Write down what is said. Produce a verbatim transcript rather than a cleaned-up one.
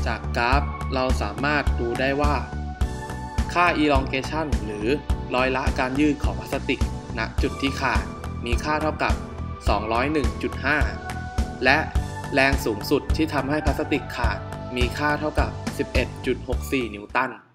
จากกราฟเราสามารถดูได้ว่าค่า elongation หรือรอยละการยืดของพลาสติกณจุดที่ขาดมีค่าเท่ากับ สองร้อยหนึ่งจุดห้า และแรงสูงสุดที่ทำให้พลาสติกขาดมีค่าเท่ากับ สิบเอ็ดจุดหกสี่ นิวตัน